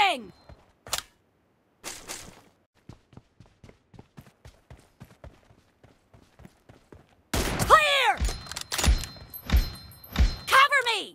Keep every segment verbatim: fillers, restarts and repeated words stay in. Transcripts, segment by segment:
Reloading! Clear! Cover me!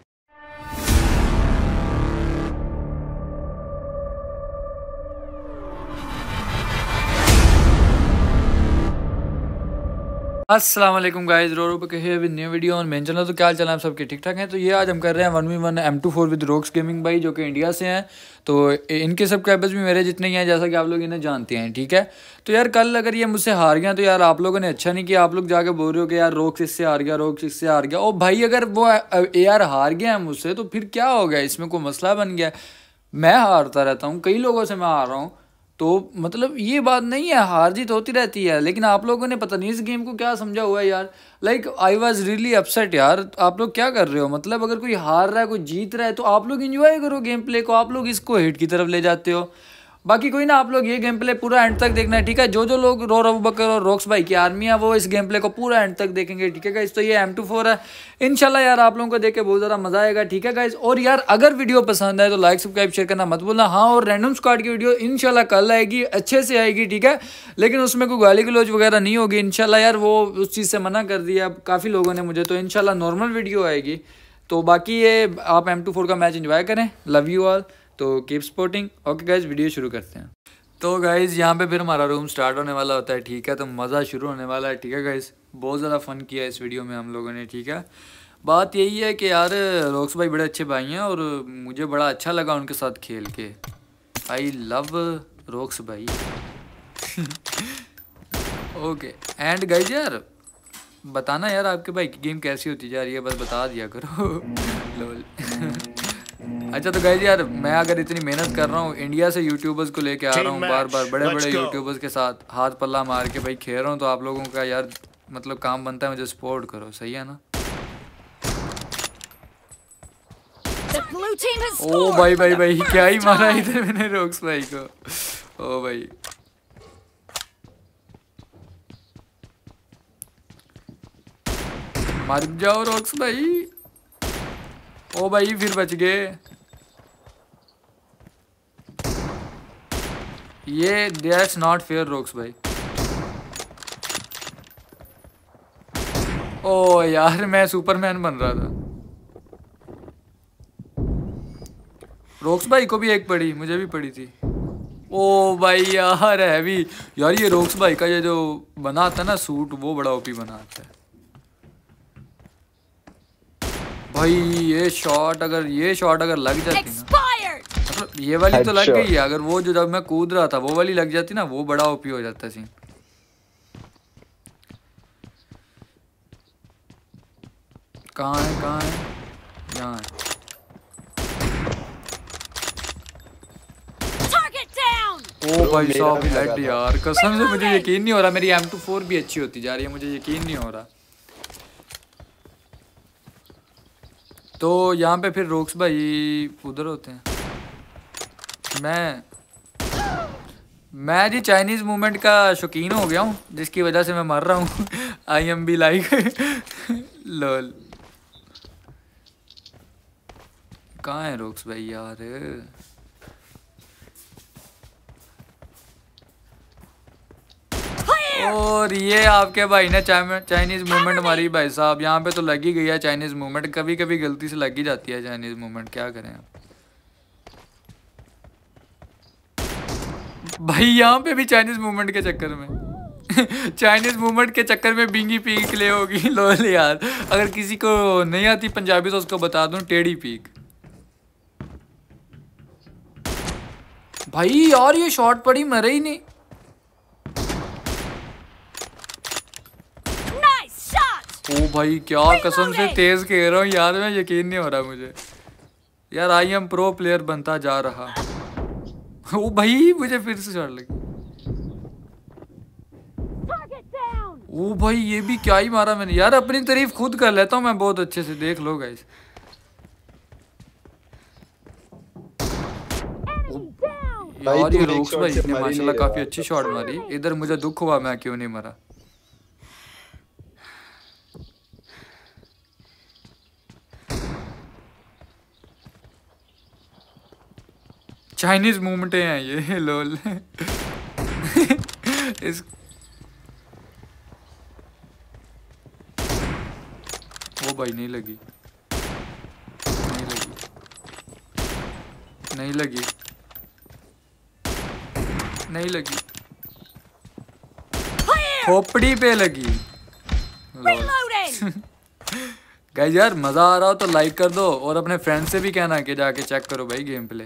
अस्सलाम वालेकुम guys, रोरो पे कहे with new video on main channel. तो क्या हाल चाल है आप सबके ठीक ठाक हैं। तो ये आज हम कर रहे हैं one v one M two four with Rox gaming भाई, जो कि इंडिया से हैं। तो इनके सब कैबल्स भी मेरे जितने ही हैं, जैसा कि आप लोग इन्हें जानते हैं, ठीक है। तो यार कल अगर ये मुझसे हार गया तो यार आप लोगों ने अच्छा नहीं किया। आप लोग जाके बोल रहे हो कि यार रोक्स इससे हार गया, रोक्स इससे हार गया। ओ भाई, अगर वो यार हार गया है मुझसे तो फिर क्या हो गया, इसमें कोई मसला बन गया। मैं हारता रहता हूँ, कई लोगों से मैं हार रहा हूँ, तो मतलब ये बात नहीं है, हार जीत होती रहती है। लेकिन आप लोगों ने पता नहीं इस गेम को क्या समझा हुआ है यार। Like I was really upset यार। आप लोग क्या कर रहे हो, मतलब अगर कोई हार रहा है कोई जीत रहा है तो आप लोग इंजॉय करो गेम प्ले को, आप लोग इसको हिट की तरफ ले जाते हो। बाकी कोई ना, आप लोग ये गेम प्ले पूरा एंड तक देखना है, ठीक है। जो जो लोग रो अबू बकर और रोक्स भाई की आर्मी है वो इस गेम प्ले को पूरा एंड तक देखेंगे, ठीक है गाइस। तो ये एम टू फोर है, इंशाल्लाह यार आप लोगों को देख के बहुत ज़्यादा मजा आएगा, ठीक है गाइस। और यार अगर वीडियो पसंद आए तो लाइक सब्सक्राइब शेयर करना मत भूलना। हाँ, और रैंडम स्क्वाड की वीडियो इंशाल्लाह कल आएगी, अच्छे से आएगी, ठीक है। लेकिन उसमें कोई गाली गलौज वगैरह नहीं होगी इंशाल्लाह यार, वो उस चीज़ से मना कर दिया काफ़ी लोगों ने मुझे। तो इंशाल्लाह नॉर्मल वीडियो आएगी। तो बाकी ये आप एम टू फोर का मैच एंजॉय करें, लव यू ऑल। तो keep supporting. Okay guys, video शुरू करते हैं। तो गाइज़ यहाँ पे फिर हमारा रूम स्टार्ट होने वाला होता है, ठीक है। तो मज़ा शुरू होने वाला है, ठीक है गाइज़। बहुत ज़्यादा फ़न किया इस वीडियो में हम लोगों ने, ठीक है। बात यही है कि यार रोक्स भाई बड़े अच्छे भाई हैं और मुझे बड़ा अच्छा लगा उनके साथ खेल के। आई लव रोक्स भाई। ओके एंड गाइज यार बताना यार आपके भाई की गेम कैसी होती जा रही है, बस बता दिया करो। लोल। अच्छा तो गाइज यार मैं अगर इतनी मेहनत कर रहा हूँ, इंडिया से यूट्यूबर्स को लेके आ रहा हूँ बार बार, बड़े बड़े यूट्यूबर्स के साथ हाथ पल्ला मार के भाई खेल रहा हूँ, तो आप लोगों का यार मतलब काम बनता है मुझे सपोर्ट करो, सही है ना। ओ भाई भाई भाई क्या ही मारा इधर मैंने रोक्स भाई को। ओ भाई मर जाओ रोक्स भाई। ओ भाई फिर बच गए। ये दैट्स नॉट फेयर रोक्स भाई। ओ यार मैं सुपरमैन बन रहा था। रोक्स भाई को भी एक पड़ी, मुझे भी पड़ी थी। ओ भाई यार हैवी यार, ये रोक्स भाई का ये जो बना आता है ना सूट, वो बड़ा ओपी बना आता है भाई। ये शॉट अगर ये शॉट अगर लग जाती ना, मतलब ये वाली तो लग गई है, अगर वो जो जब मैं कूद रहा था वो वाली लग जाती ना, वो बड़ा ओपी हो जाता सीन। कहाँ है कहाँ है, यहाँ है। ओ भाई साहब हेड यार, कसम से मुझे यकीन नहीं हो रहा मेरी एम टू फोर भी अच्छी होती जा रही है, मुझे यकीन नहीं हो रहा। तो यहाँ पे फिर रोक्स भाई उधर होते हैं। मैं मैं जी चाइनीज़ मूवमेंट का शौकीन हो गया हूँ, जिसकी वजह से मैं मर रहा हूँ। I am be like lol. कहाँ है रोक्स भाई यार। और ये आपके भाई ने चाइनीज़ मूवमेंट मारी भाई साहब। यहाँ पे तो लग ही गई है चाइनीज़ मूवमेंट, कभी कभी गलती से लग ही जाती है चाइनीज़ मूवमेंट, क्या करें आप भाई। यहाँ पे भी चाइनीज़ मूवमेंट के चक्कर में चाइनीज़ मूवमेंट के चक्कर में बिंगी पीक ले होगी। लोल यार, अगर किसी को नहीं आती पंजाबी तो उसको बता दूं टेढ़ी पीक। भाई यार ये शॉट पड़ी, मरे ही नहीं। ओ भाई क्या कसम से तेज खेल रहा हूँ यार, मैं यकीन नहीं हो रहा मुझे यार। आई एम प्रो प्लेयर बनता जा रहा। ओ भाई मुझे फिर से शॉट लगी। ओ भाई ये भी क्या ही मारा मैंने यार, अपनी तारीफ खुद कर लेता हूँ मैं बहुत अच्छे से, देख लो गाइस। यार ये रोक्स भाई ने माशाल्लाह काफी अच्छी शॉट मारी, इधर मुझे दुख हुआ मैं क्यों नहीं मरा। चाइनीज मूवमेंट हैं ये लोल। इस वो भाई नहीं लगी, नहीं लगी, नहीं लगी, नहीं लगी, खोपड़ी पे लगी। गाइस यार मजा आ रहा हो तो लाइक कर दो और अपने फ्रेंड से भी कहना कि जाके चेक करो भाई गेम प्ले।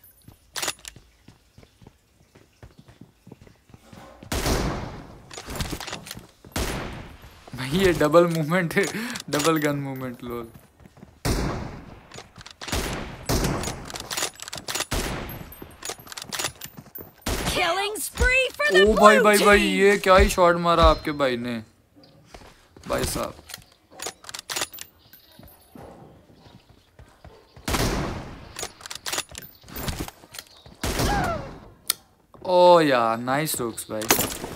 भाई ये double movement, double gun movement lol. ओ भाई भाई भाई ये क्या ही शॉट मारा आपके भाई ने भाई साहब। ओ यार नाइस रोक्स भाई।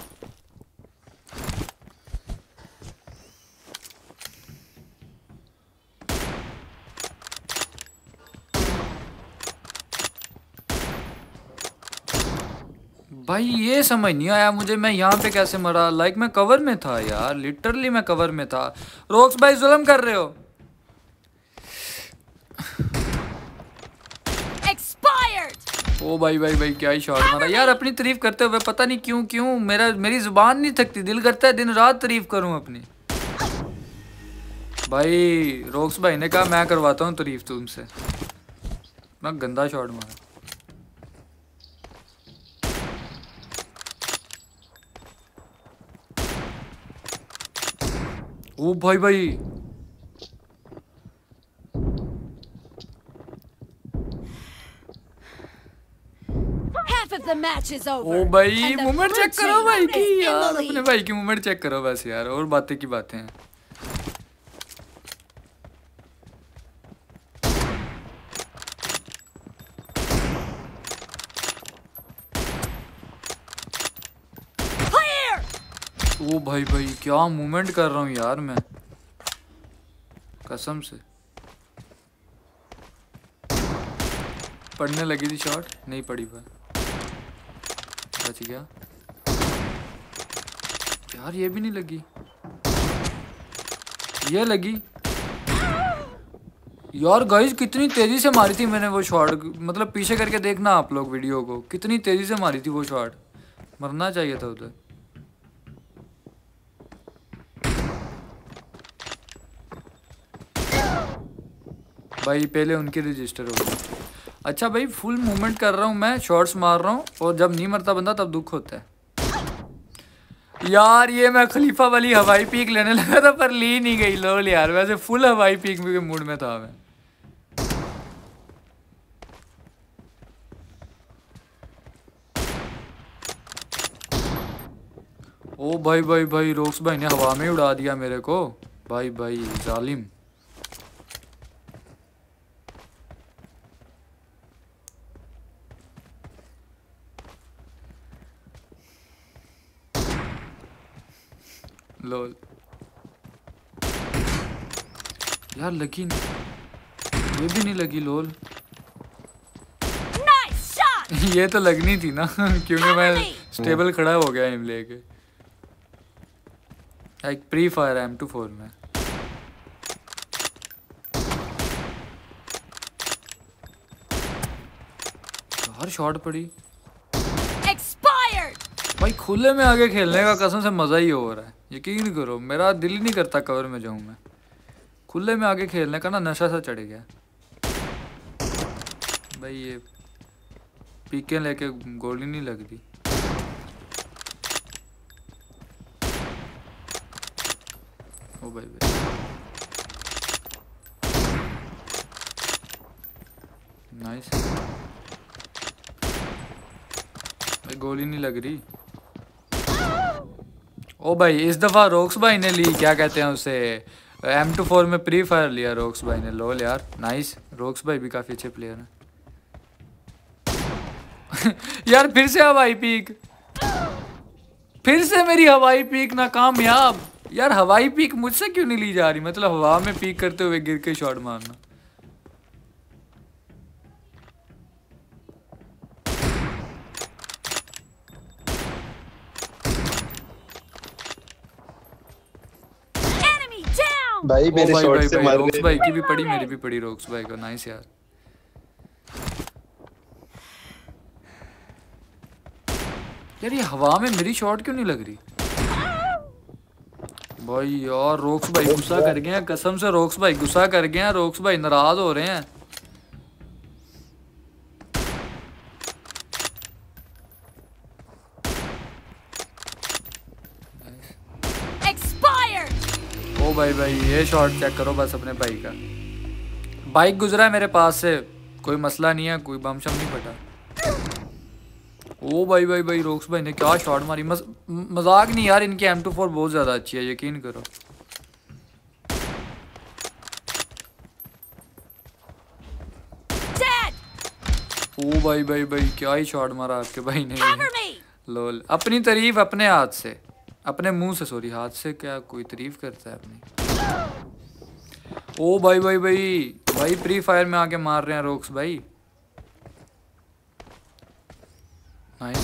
भाई ये समझ नहीं आया मुझे, मैं यहाँ पे कैसे मरा? लाइक मैं कवर में था यार, लिटरली मैं कवर में था। रोक्स भाई जुल्म कर रहे हो। Expired. ओ भाई भाई भाई क्या ही शॉट मारा यार। अपनी तारीफ करते हुए पता नहीं क्यों क्यों मेरा मेरी जुबान नहीं थकती, दिल करता है दिन रात तारीफ करूं अपनी। भाई रोक्स भाई ने कहा मैं करवाता हूँ तारीफ तुमसे। मैं गंदा शॉट मारा। ओ भाई भाई ओ भाई मूवमेंट चेक करो भाई की यार, अपने भाई की मूवमेंट चेक करो बस यार, और बातें की बातें हैं। ओ भाई भाई क्या मूवमेंट कर रहा हूँ यार मैं कसम से। पढ़ने लगी थी शॉट, नहीं पड़ी पर बच गया यार। ये भी नहीं लगी, ये लगी यार। गाइस कितनी तेजी से मारी थी मैंने वो शॉट, मतलब पीछे करके देखना आप लोग वीडियो को, कितनी तेजी से मारी थी वो शॉट। मरना चाहिए था उधर। भाई पहले उनके रजिस्टर हो गए। अच्छा भाई फुल मूवमेंट कर रहा हूँ मैं, शॉट्स मार रहा हूँ, और जब नहीं मरता बंदा तब दुख होता है यार। ये मैं खलीफा वाली हवाई पीक लेने लगा था पर ली नहीं गई लोल यार। वैसे फुल हवाई पीक के मूड में था मैं। ओ भाई भाई भाई रोक्स भाई ने हवा में उड़ा दिया मेरे को। भाई भाई जालिम। लोल यार लगी नहीं, ये भी नहीं लगी लोल। nice ये तो लगनी थी ना क्योंकि मैं स्टेबल खड़ा हो गया एम लेके। एक Free Fire M two four में। यार शॉट पड़ी। भाई खुले में आगे खेलने का कसम से मजा ही हो रहा है, यकीन करो मेरा दिल ही नहीं करता कवर में जाऊं मैं। खुले में आगे खेलने का ना नशा सा चढ़ गया। भाई ये पीके लेके गोली नहीं लगती। ओ भाई भाई नाइस। भाई गोली नहीं लग रही। ओ भाई इस दफा रोक्स भाई ने ली, क्या कहते हैं उसे, एम टू फोर में प्री फायर लिया रोक्स भाई ने। लोल यार नाइस, रोक्स भाई भी काफी अच्छे प्लेयर हैं। यार फिर से हवाई पीक, फिर से मेरी हवाई पीक नाकामयाब। यार हवाई पीक मुझसे क्यों नहीं ली जा रही? मतलब हवा में पीक करते हुए गिर के शॉट मारना। भाई ओ मेरे भाई शॉट भाई से भाई मार रोक्स रहे भाई हैं। की भी पड़ी, मेरी भी पड़ी रोक्स भाई को। नाइस यार। यार ये हवा में मेरी शॉट क्यों नहीं लग रही भाई? यार रोक्स भाई गुस्सा कर गए हैं, कसम से रोक्स भाई गुस्सा कर गए हैं, रोक्स भाई नाराज हो रहे हैं। Expired! ओ भाई भाई ये शॉट चेक करो बस अपने भाई का। बाइक गुजरा है मेरे पास से, कोई मसला नहीं है, कोई बम शम नहीं फटा। ओ भाई भाई भाई रोक्स भाई ने क्या शॉट मारी। मज, मजाक नहीं यार, इनकी एम टू फोर बहुत ज्यादा अच्छी है, यकीन करो। Dead! ओ भाई भाई भाई क्या ही शॉट मारा आपके भाई ने। Cover me! लोल अपनी तारीफ अपने हाथ से, अपने मुंह से, सॉरी हाथ से क्या कोई तारीफ करता है अपनी। ओ भाई भाई भाई भाई फ्री फायर में आके मार रहे हैं रोक्स भाई। नाइस।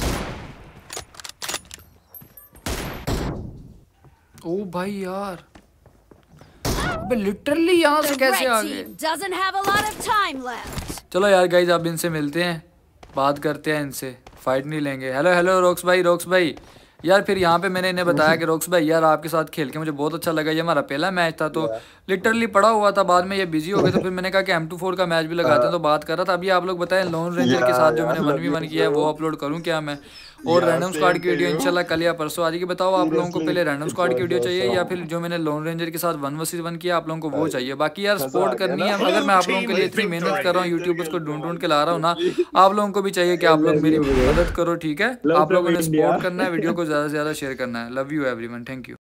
ओ भाई यार अबे लिटरली यहाँ से The कैसे red आ गए? team doesn't have a lot of time left. चलो यार गाइज अब इनसे मिलते हैं, बात करते हैं इनसे, फाइट नहीं लेंगे। हेलो हेलो रोक्स भाई, रोक्स भाई यार फिर यहाँ पे मैंने इन्हें बताया कि रोक्स भाई यार आपके साथ खेल के मुझे बहुत अच्छा लगा, ये हमारा पहला मैच था तो लिटरली पड़ा हुआ था, बाद में ये बिजी हो गए तो फिर मैंने कहा कि एम टू फोर का मैच भी लगाते हैं, तो बात कर रहा था। अभी आप लोग बताएं लोन रेंजर के साथ जो मैंने वन वी वन किया है वो अपलोड करूँ क्या मैं, और रैंडम स्क्वाड की वीडियो इंशाल्लाह कल या परसों आ जाएगी। बताओ आप लोगों को पहले रैंडम स्क्वाड की वीडियो चाहिए या फिर जो मैंने लोन रेंजर के साथ वन वर्सेस वन किया आप लोगों को वो चाहिए? बाकी यार सपोर्ट करनी है, अगर मैं आप लोगों के लिए इतनी मेहनत कर रहा हूँ, यूट्यूबर्स को ढूंढ ढूंढ के ला रहा हूँ ना, आप लोगों को भी चाहिए कि आप लोग मेरी मदद करो, ठीक है? आप लोगों ने सपोर्ट करना है, वीडियो को ज़्यादा से ज़्यादा शेयर करना है। Love you everyone, thank you.